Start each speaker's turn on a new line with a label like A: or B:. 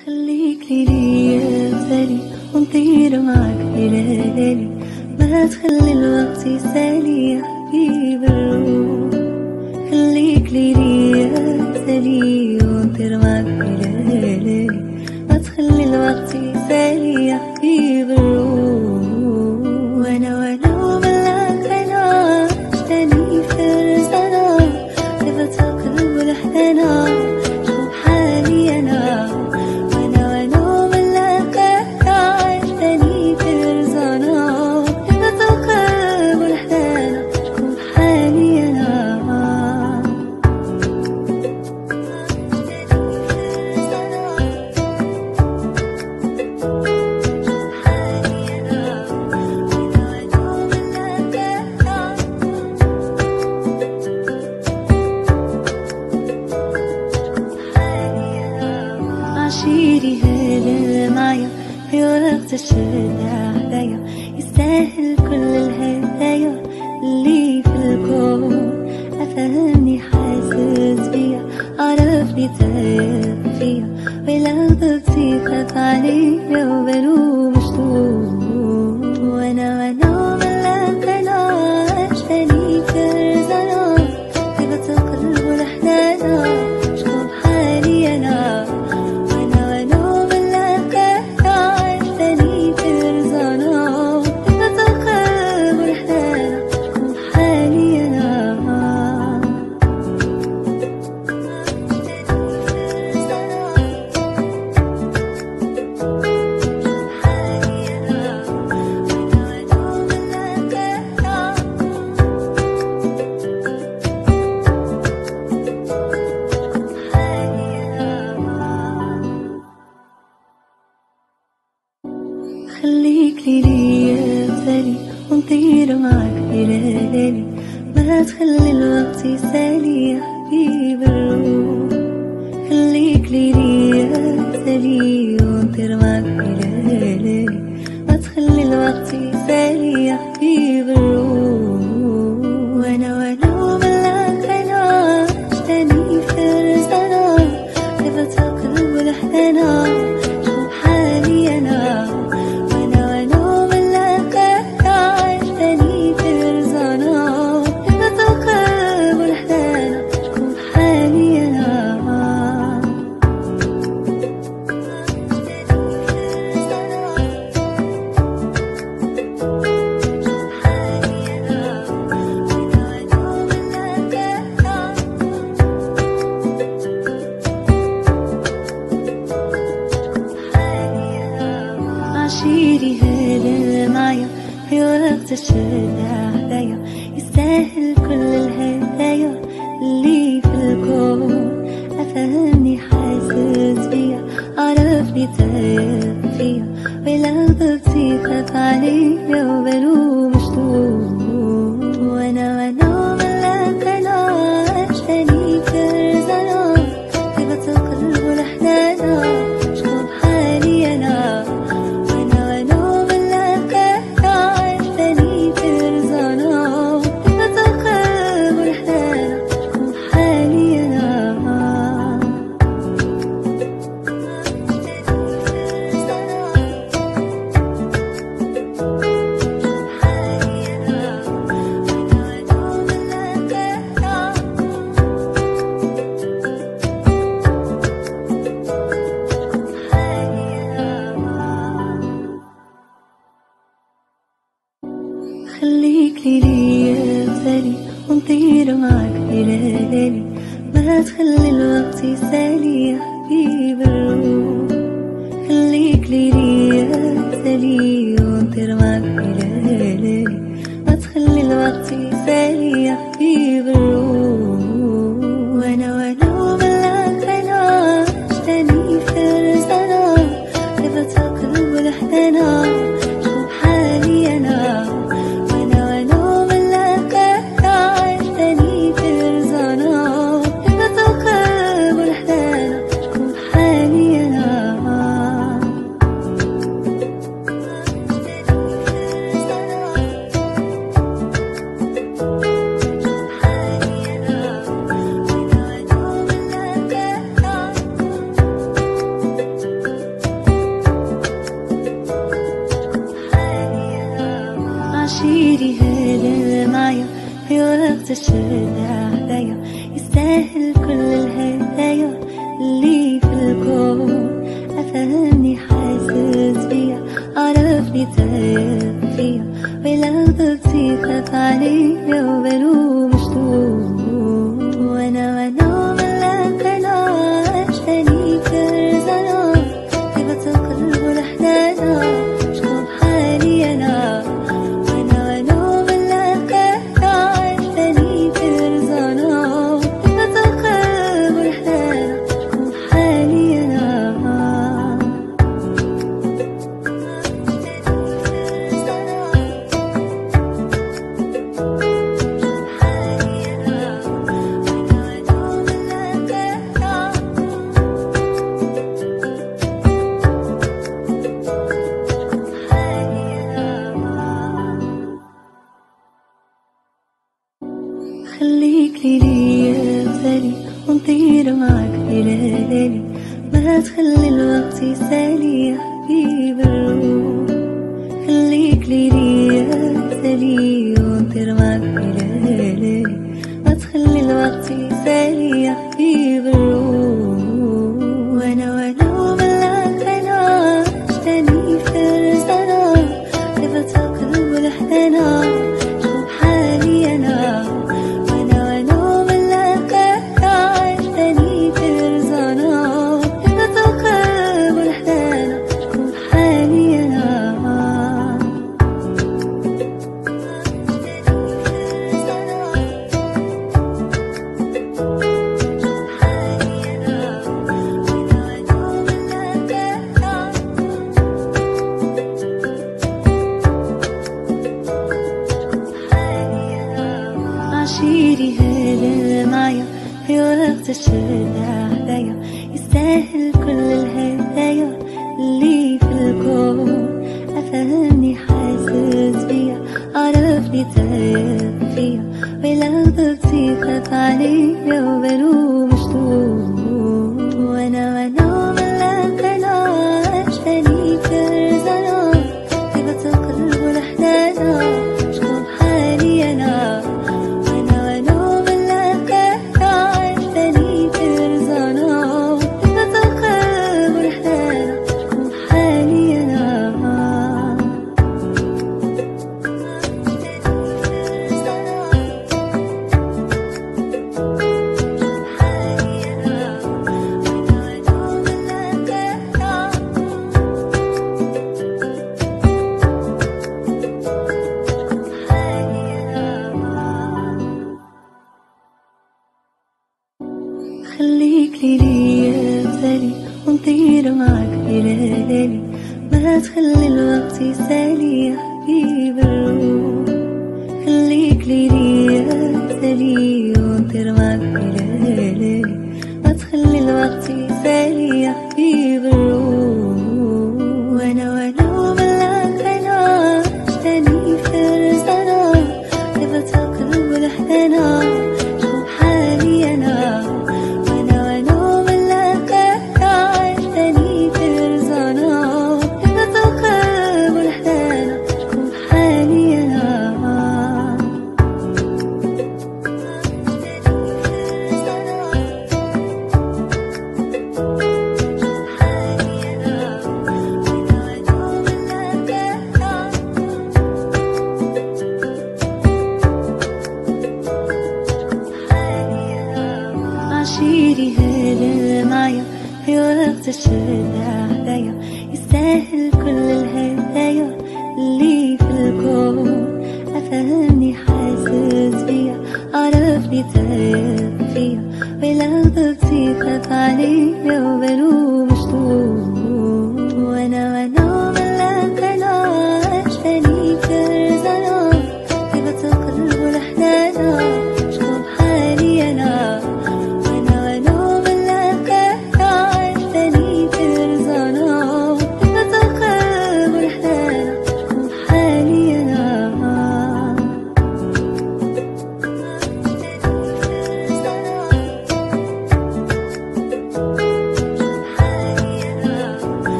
A: خليك لي يا غالي ونطير معاك ليالي، ما تخلي الوقت يسالي يا حبيب الروح. خليك لي يا غالي ونطير معاك ليالي، ما تخلي الوقت يسالي يا حبيب الروح. وانا وملاك انا عشتني في رزقنا، كيف تقلب الحنانا شوف حالي انا. عشيري هذا معايا في وقت الشدة عليا، يستاهل كل الهدايا اللي في الكون. أفهمني حاسس بيا، عرفني تايه فيا، ولو ضبطي خاف عليا وبالو مشتوق. وانا ملاك انا عشتني في رزقنا، كيف تقلب الحنانا شوف حالي انا. خليك لي يا غالي ونطير معاك ليالي، ما تخلي الوقت يسالي يا حبيب الروح. خليك لي يا غالي ونطير معاك ليالي، ما تخلي الوقت يسالي يا حبيب الروح. وانا وملاك انا عشتني في رزقنا، كيف تقلب الحنانا شوف حالي انا. عشيري هذا معايا في وقت الشدة عليا، يستاهل كل الهدايا اللي في الكون. أفهمني حاسس بيا، عرفني تايه فيا، ولو ضبطي خاف عليا وبالو مشتوق. وانا ملاك انا عشتني في رزقنا، كيف تقلب الحنانا شوف حالي انا. خليك لي يا غالي ونطير معاك ليالي، ما تخلي الوقت يسالي يا حبيب الروح. خليك لي يا غالي ونطير معاك ليالي، ما تخلي الوقت يسالي يا حبيب الروح. وانا وملاك انا عشتني في رزقنا، كيف تقلب الحنانا شوف حالي انا. الشدة هدايا يستاهل كل الهدايا اللي في الكون. أفهمني حاسس بيا عرفني تايه فيا ولو ضبطي خاف عليا وبلو مشتوق وانا ملاك انا عشتني كرزنا طيبة القلب والحنانة شكون حالي انا وانا ملاك انا عشتني كرزنا طيبة القلب والحنانة شكون حالي انا. خليك ليلي تالي ونطير معاك ليالي ما تخلي الوقت يسالي يا حبيب الروح. خليك ليلي تالي ونطير معاك ليالي ما تخلي الوقت يسالي يا حبيب الروح. وانا ملاك انا عشتني فرزنا طيبة القلب والحنانة شوف حالي انا عشيري هذا معايا في وقت الشدة هدايا يستاهل كل الهدايا اللي في الكون. أفهمني حاسس بيا عرفني تايه فيا ولو ضبطي خاف عليا وبلو مشتوق وانا ملاك انا عشتني كرزنا طيبة القلب والحنانة شكون حالي انا خليك ليلي تالي ونطير معاك ليالي ما تخلي الوقت يسالي يا حبيب الروح. خليك ليلي تالي ونطير معاك ليالي ما تخلي الوقت يسالي يا حبيب الروح. وانا ملاك انا عشتني فرزنا طيبة القلب والحنانة شوف حالي انا عشيري هذا معايا في وقت الشدة هدايا يستاهل كل الهدايا اللي في الكون. أفهمني حاسس بيا عرفني تايه فيا ولو ضبطي خاف عليا وبلو